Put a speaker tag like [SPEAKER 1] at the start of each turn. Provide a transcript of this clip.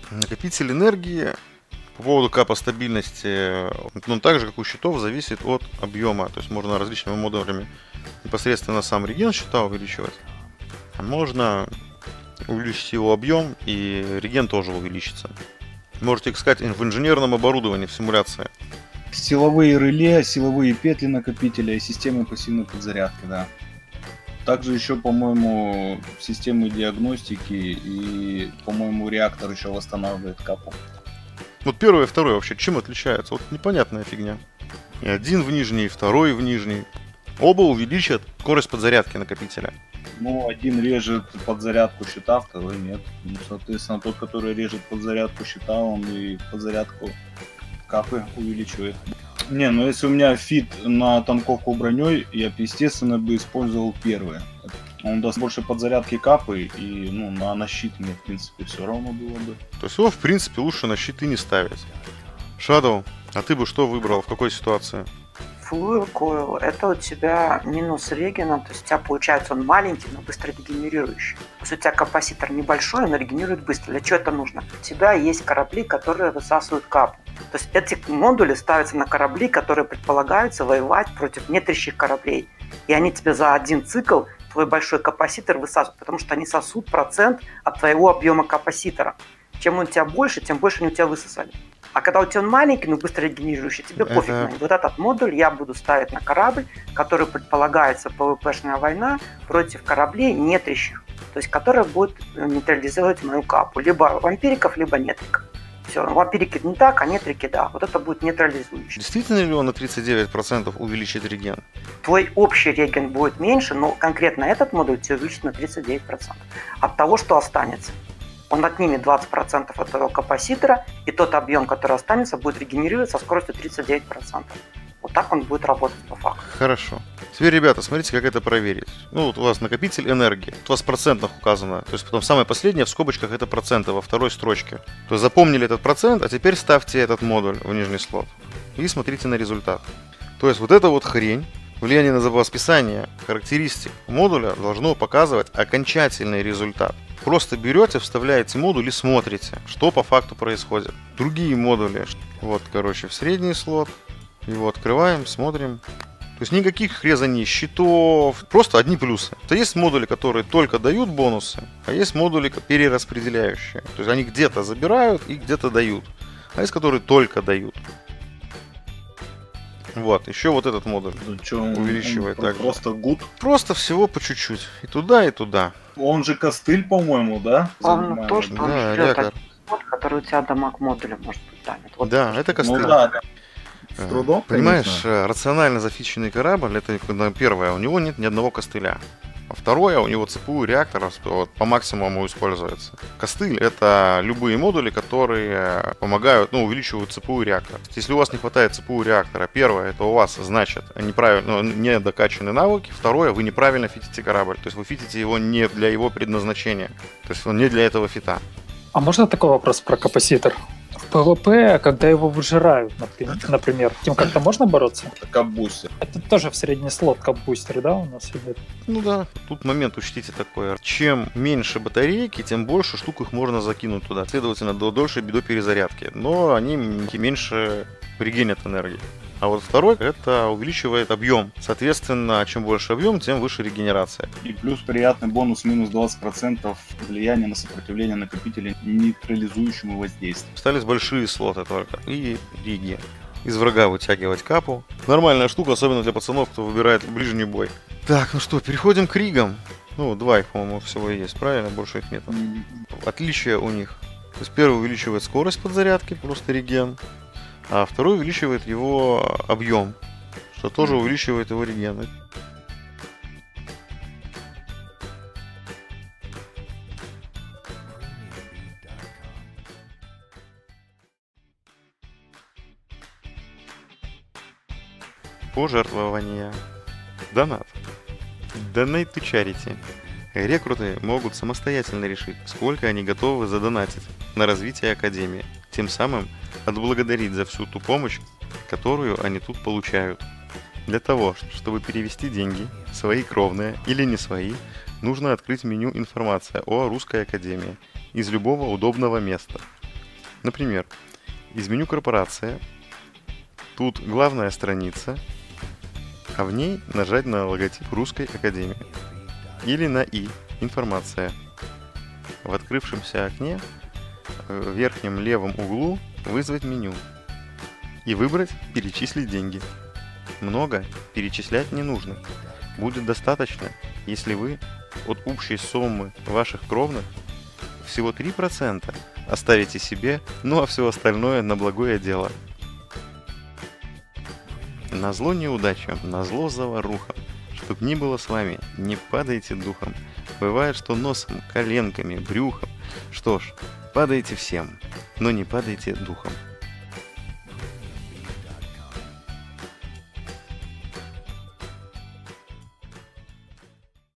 [SPEAKER 1] Накопитель энергии по поводу капа стабильности, ну, так же, как у щитов, зависит от объема. То есть можно различными модулями непосредственно сам реген щита увеличивать. А можно увеличить его объем, и реген тоже увеличится. Можете искать в инженерном оборудовании, в симуляции.
[SPEAKER 2] Силовые реле, силовые петли накопителя и системы пассивной подзарядки, да. Также еще, по-моему, системы диагностики и, по-моему, реактор еще восстанавливает капу.
[SPEAKER 1] Вот первое и второе вообще чем отличаются? Вот непонятная фигня. И один в нижний, и второй в нижний. Оба увеличат скорость подзарядки накопителя.
[SPEAKER 2] Ну, один режет подзарядку щита, второй нет. Ну, соответственно, тот, который режет подзарядку щита, он и подзарядку капы увеличивает. Не, ну если у меня фит на танковку броней, я бы, естественно, бы использовал первый. Он даст больше подзарядки капы, и ну, на щит мне, в принципе, все равно было бы.
[SPEAKER 1] То есть его, в принципе, лучше на щиты не ставить. Shadow, а ты бы что выбрал, в какой ситуации?
[SPEAKER 3] Fuel Coil — это у тебя минус регена, то есть у тебя получается он маленький, но быстро регенерирующий. То есть у тебя капаситор небольшой, но регенерирует быстро. Для чего это нужно? У тебя есть корабли, которые высасывают капу. То есть эти модули ставятся на корабли, которые предполагаются воевать против нетрящих кораблей. И они тебе за один цикл твой большой капаситор высасывают, потому что они сосут процент от твоего объема капаситора. Чем он у тебя больше, тем больше они у тебя высосали. А когда у тебя он маленький, но быстро регенерирующий, тебе пофиг на него. Вот этот модуль я буду ставить на корабль, который предполагается ПВПшная война против кораблей нетрящих. То есть, которая будет нейтрализовать мою капу. Либо вампириков, либо нетриков. Все, вампирики не так, а нетрики да. Вот это будет нейтрализующий.
[SPEAKER 1] Действительно ли он на 39% увеличит реген?
[SPEAKER 3] Твой общий реген будет меньше, но конкретно этот модуль тебе увеличит на 39%. От того, что останется. Он отнимет 20% от твоего капаситора, и тот объем, который останется, будет регенерировать со скоростью 39%. Вот так он будет работать по факту.
[SPEAKER 1] Хорошо. Теперь, ребята, смотрите, как это проверить. Ну, вот у вас накопитель энергии. Вот у вас в процентах указано. То есть потом самое последнее в скобочках это проценты во второй строчке. То есть запомнили этот процент, а теперь ставьте этот модуль в нижний слот. И смотрите на результат. То есть вот эта вот хрень, влияние на расписание характеристик модуля должно показывать окончательный результат. Просто берете, вставляете модуль и смотрите, что по факту происходит. Другие модули, вот, короче, в средний слот. Его открываем, смотрим. То есть никаких резаний счетов, просто одни плюсы. То есть модули, которые только дают бонусы, а есть модули перераспределяющие. То есть они где-то забирают и где-то дают. А есть которые только дают. Вот, еще вот этот модуль увеличивает так.
[SPEAKER 2] Просто гуд.
[SPEAKER 1] Просто всего по чуть-чуть. И туда, и туда.
[SPEAKER 2] Он же костыль, по-моему, да?
[SPEAKER 3] Главное то, что он
[SPEAKER 1] да,
[SPEAKER 3] жрет один мод, который у тебя дамаг модуля может быть данит. Вот
[SPEAKER 1] да, это костыль.
[SPEAKER 2] Ну да. С трудом,
[SPEAKER 1] понимаешь,
[SPEAKER 2] конечно.
[SPEAKER 1] рационально зафиченный корабль, это первое, у него нет ни одного костыля. А второе, у него ЦПУ реактора вот, по максимуму используется. Костыль — это любые модули, которые помогают, ну, увеличивают ЦПУ реактора. Если у вас не хватает ЦПУ реактора, первое, это у вас, значит, неправильно, не докачаны навыки. Второе, вы неправильно фитите корабль. То есть вы фитите его не для его предназначения. То есть он не для этого фита.
[SPEAKER 4] А можно такой вопрос про капаситор? В ПВП, когда его выжирают, например, тем как-то можно бороться?
[SPEAKER 2] Это капбустер.
[SPEAKER 4] Это тоже в средний слот капбустер, да, у нас идет?
[SPEAKER 1] Ну да, тут момент учтите такой. Чем меньше батарейки, тем больше штук их можно закинуть туда. Следовательно, дольше до перезарядки. Но они меньше регенят энергии. А вот второй, это увеличивает объем. Соответственно, чем больше объем, тем выше регенерация.
[SPEAKER 2] И плюс приятный бонус минус 20% влияния на сопротивление накопителя нейтрализующему воздействию.
[SPEAKER 1] Остались большие слоты только. И риги. Из врага вытягивать капу. Нормальная штука, особенно для пацанов, кто выбирает ближний бой. Так, ну что, переходим к ригам. Ну, два их, по-моему, всего и есть, правильно? Больше их нет. Отличия у них. То есть первый увеличивает скорость подзарядки, просто реген. А второй увеличивает его объем, что тоже увеличивает его реген. Пожертвования. Донат. Donate to charity. Рекруты могут самостоятельно решить, сколько они готовы задонатить на развитие Академии, тем самым отблагодарить за всю ту помощь, которую они тут получают. Для того, чтобы перевести деньги, свои кровные или не свои, нужно открыть меню «Информация о Русской Академии» из любого удобного места. Например, из меню корпорация, тут главная страница, а в ней нажать на логотип Русской Академии. Или на «И» – информация. В открывшемся окне в верхнем левом углу вызвать меню и выбрать «Перечислить деньги». Много перечислять не нужно. Будет достаточно, если вы от общей суммы ваших кровных всего 3% оставите себе, ну а все остальное на благое дело. Назло неудачам, назло заварухам, чтоб ни было с вами, не падайте духом. Бывает, что носом, коленками, брюхом. Что ж, падайте всем, но не падайте духом.